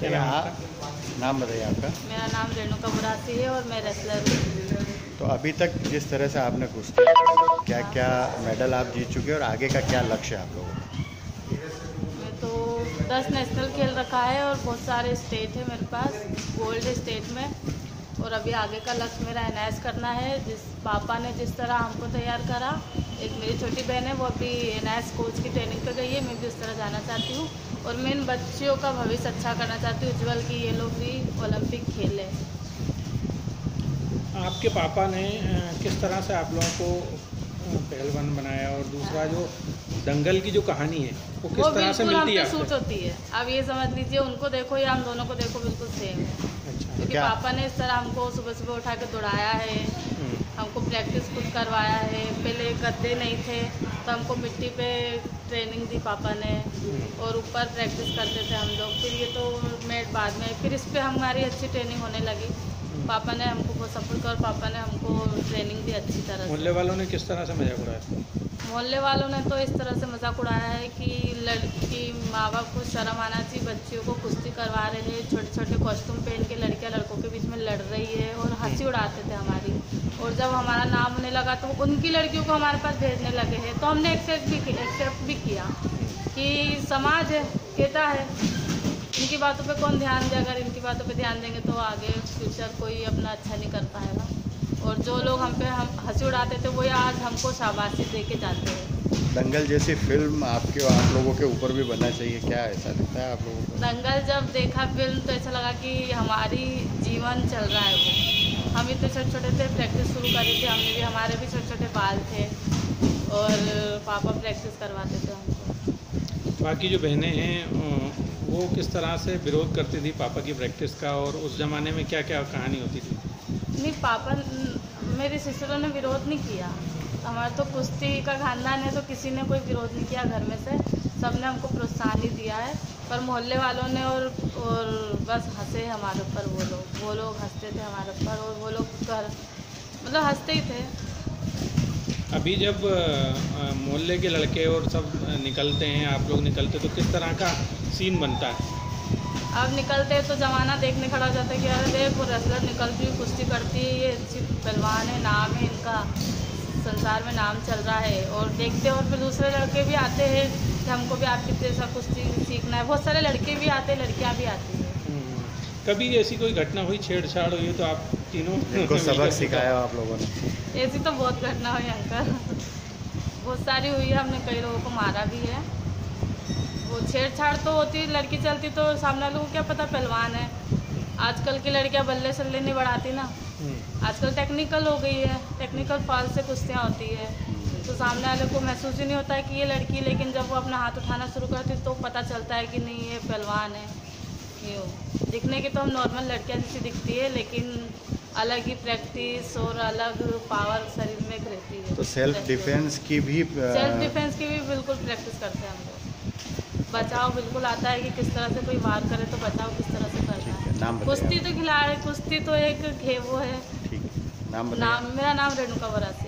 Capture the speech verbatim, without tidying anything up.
क्या नाम आप आपका? नाम बताइए आपका। मेरा नाम रेणुका बुरासी है और मैं रेसलर हूँ। तो अभी तक जिस तरह से आपने कुश्ती लड़ी, क्या क्या मेडल आप जीत चुके हैं और आगे का क्या लक्ष्य है आप लोगों का? मैं तो दस नेशनल खेल रखा है और बहुत सारे स्टेट है मेरे पास, गोल्ड स्टेट में। और अभी आगे का लक्ष्य मेरा एन आई एस करना है। जिस पापा ने जिस तरह हमको तैयार करा, एक मेरी छोटी बहन है वो अभी एन आई एस कोच की ट्रेनिंग पे गई है, मैं भी उस तरह जाना चाहती हूँ और मैं इन बच्चियों का भविष्य अच्छा करना चाहती हूँ, उज्जवल की ये लोग भी ओलंपिक खेलें। आपके पापा ने किस तरह से आप लोगों को पहलवान बनाया, और दूसरा जो दंगल की जो कहानी है वो किस वो तरह से बिल्कुल हम मिलती पे है सूट होती है। अब ये समझ लीजिए, उनको देखो या हम दोनों को देखो, बिल्कुल सेम है। अच्छा, क्योंकि क्या? पापा ने इस तरह हमको सुबह सुबह उठा के दौड़ाया है, हमको प्रैक्टिस खुद करवाया है। पहले गद्दे नहीं थे तो हमको मिट्टी पे ट्रेनिंग दी पापा ने, और ऊपर प्रैक्टिस करते थे हम लोग। फिर ये तो मैट बाद में, फिर इस पर हमारी अच्छी ट्रेनिंग होने लगी। पापा ने हमको बहुत सपोर्ट किया और पापा ने हमको ट्रेनिंग दी अच्छी तरह से। मोहल्ले वालों ने किस तरह से मजाक उड़ाया? मोहल्ले वालों ने तो इस तरह से मजाक उड़ाया है कि लड़की माँ बाप को शर्म आना चाहिए, बच्चियों को कुश्ती करवा रहे हैं, छोटे छोटे कॉस्ट्यूम पहन के लड़कियां लड़कों के बीच में लड़ रही है, और हंसी उड़ाते थे हमारी। और जब हमारा नाम होने लगा तो उनकी लड़कियों को हमारे पास भेजने लगे हैं, तो हमने एक्सेप्ट भी एक्सेप्ट भी किया कि समाज है, कहता है, इनकी बातों पे कौन ध्यान दे। अगर इनकी बातों पे ध्यान देंगे तो आगे फ्यूचर कोई अपना अच्छा नहीं कर पाएगा। और जो लोग हम पे हम हंसी उड़ाते थे वही आज हमको शाबाशी दे के जाते हैं। दंगल जैसी फिल्म आपके और आप लोगों के ऊपर भी बनना चाहिए, क्या ऐसा लगता है आप लोगों को? दंगल जब देखा फिल्म तो ऐसा लगा कि हमारी जीवन चल रहा है वो। हम इतने छोटे छोटे थे, प्रैक्टिस शुरू करी थी हमने भी, हमारे भी छोटे छोटे बाल थे और पापा प्रैक्टिस करवाते थे हमको। बाकी जो बहनें हैं वो किस तरह से विरोध करती थी पापा की प्रैक्टिस का, और उस ज़माने में क्या क्या कहानी होती थी? नहीं, पापा मेरी सिस्टरों ने विरोध नहीं किया। हमारा तो कुश्ती का खानदान है तो किसी ने कोई विरोध नहीं किया घर में से, सबने हमको प्रोत्साहन ही दिया है। पर मोहल्ले वालों ने और और बस हंसे हमारे ऊपर, वो लोग वो लोग हंसते थे हमारे ऊपर, और वो लोग घर मतलब हंसते ही थे। अभी जब मोहल्ले के लड़के और सब निकलते हैं, आप लोग निकलते, तो किस तरह का सीन बनता है? अब निकलते तो ज़माना देखने खड़ा हो जाता है कि अरे देख वो रेसलर निकलती हुई कुश्ती करती है, ये अच्छी पहलवान है, नाम है इनका, संसार में नाम चल रहा है। और देखते और फिर दूसरे लड़के भी आते हैं कि हमको भी आपकी जैसा कुश्ती सीखना है। बहुत सारे लड़के भी आते हैं, लड़कियाँ भी आती हैं। कभी ऐसी कोई घटना हुई, छेड़छाड़ हुई तो आप तीनों इनको सबक सिखाया आप लोगों ने? ऐसी तो बहुत घटना हुई अंकल, बहुत सारी हुई है। हमने कई लोगों को मारा भी है। वो छेड़छाड़ तो होती, लड़की चलती तो सामने वालों को क्या पता पहलवान है। आजकल की लड़कियां बल्ले सल्ले नहीं बढ़ाती ना, आजकल टेक्निकल हो गई है, टेक्निकल फाल से कुश्तियाँ होती है, तो सामने वाले को महसूस ही नहीं होता है कि ये लड़की। लेकिन जब वो अपना हाथ उठाना शुरू करती है तो पता चलता है कि नहीं ये पहलवान है। ये दिखने की तो हम नॉर्मल लड़कियाँ जैसी दिखती है, लेकिन अलग ही प्रैक्टिस और अलग पावर शरीर में रहती है। तो सेल्फ डिफेंस की भी सेल्फ डिफेंस की भी बिल्कुल प्रैक्टिस करते हैं हम लोग। बचाव बिल्कुल आता है कि किस तरह से कोई वार करे तो बचाव किस तरह से करना है। नाम कुश्ती तो खिलाड़ी, कुश्ती तो एक वो है। ठीक, नाम नाम मेरा नाम रेणुका बुरासी।